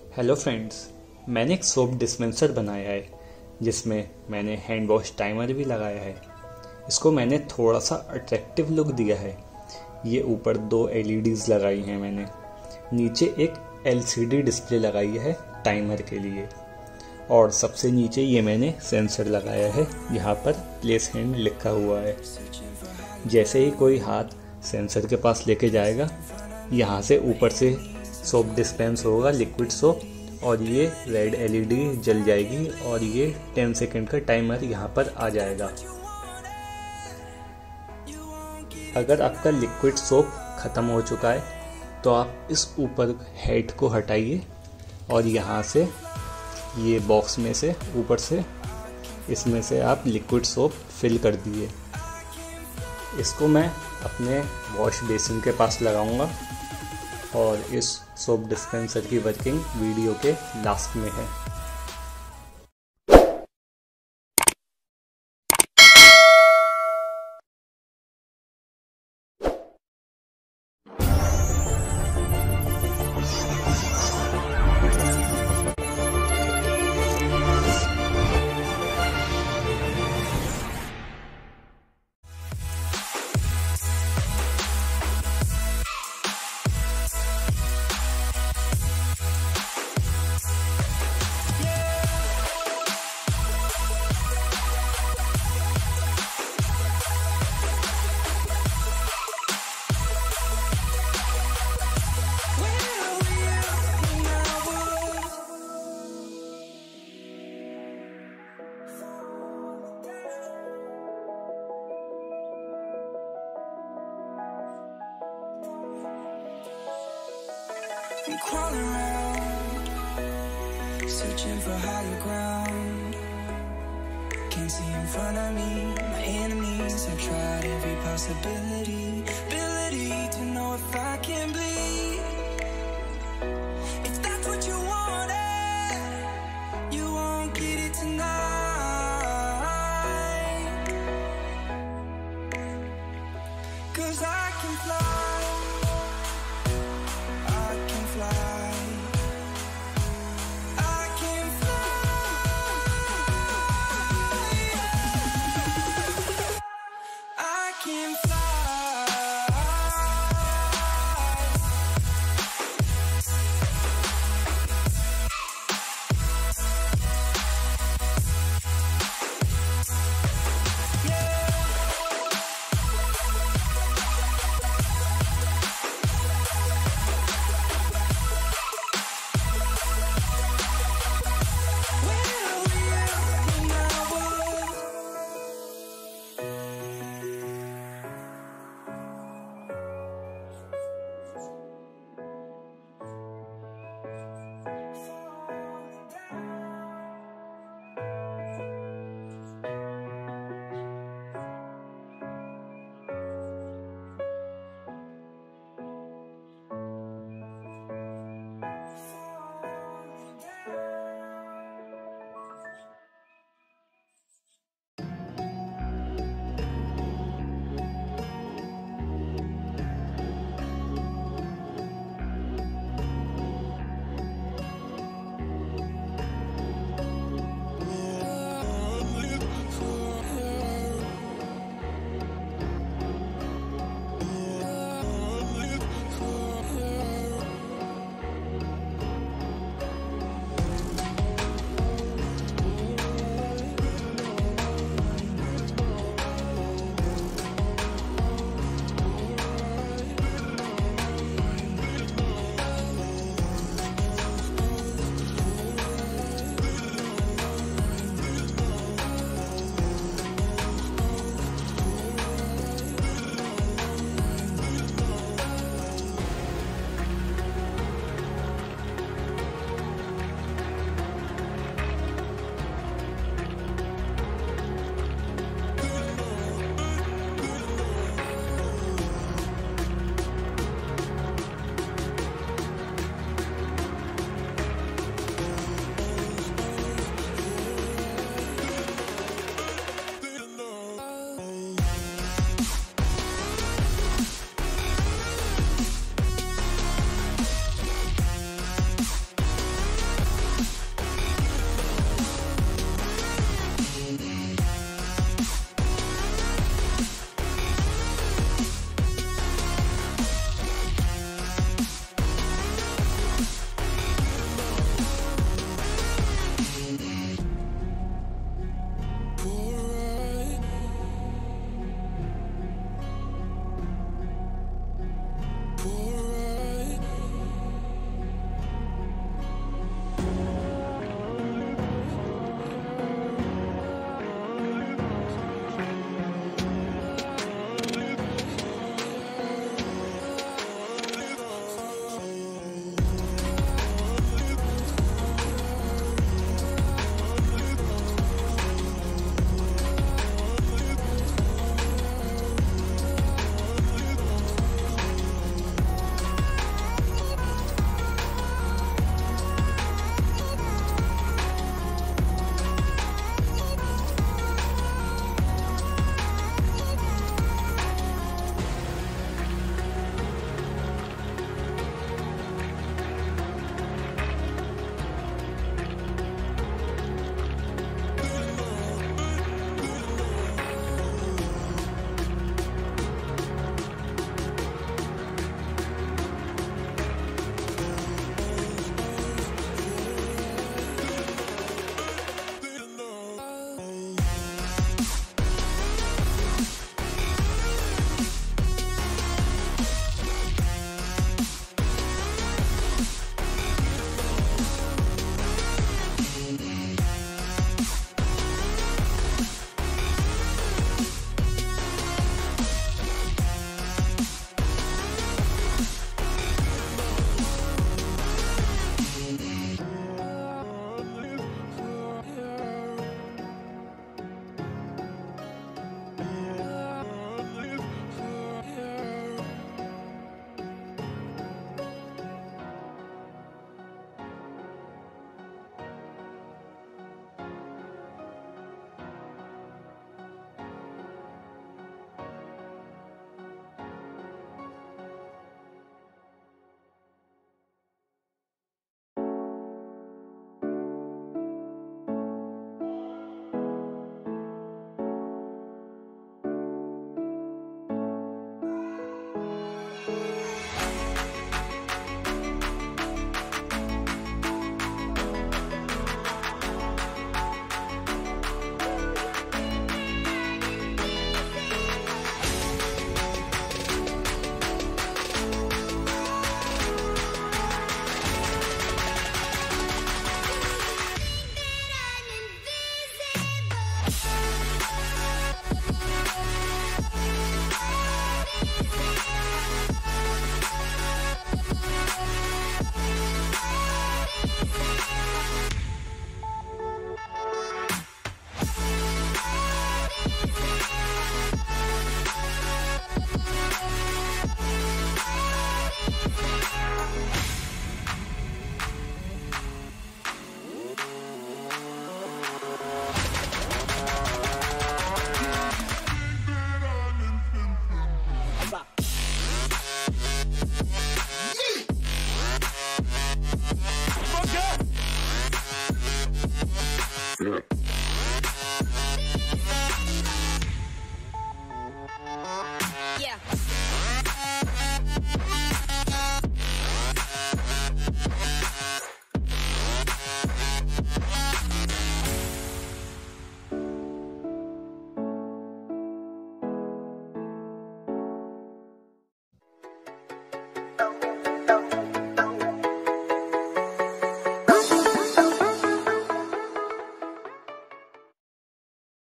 Hello friends, मैंने एक soap dispenser बनाया है जिसमें मैंने हैंड वॉश टाइमर भी लगाया है। इसको मैंने थोड़ा सा अट्रैक्टिव लुक दिया है। ये ऊपर 2 LEDs लगाई हैं मैंने, नीचे एक LCD डिस्प्ले लगाई है टाइमर के लिए, और सबसे नीचे ये मैंने सेंसर लगाया है। यहाँ पर प्लेस हैंड लिखा हुआ है। जैसे ही कोई हाथ सेंसर के पास लेके जाएगा, यहाँ से ऊपर से सोप डिस्पेंस होगा, लिक्विड सोप, और ये रेड LED जल जाएगी और ये 10 सेकंड का टाइमर यहाँ पर आ जाएगा। अगर आपका लिक्विड सोप ख़त्म हो चुका है तो आप इस ऊपर हेड को हटाइए और यहाँ से ये बॉक्स में से ऊपर से इसमें से आप लिक्विड सोप फिल कर दिए। इसको मैं अपने वॉश बेसिन के पास लगाऊंगा और इस सोप डिस्पेंसर की वर्किंग वीडियो के लास्ट में है। I'm crawling around, searching for higher ground. Can't see in front of me, my enemies have tried every possibility. Ability to know if I can bleed. If that's what you wanted, you won't get it tonight. 'Cause I can fly. I can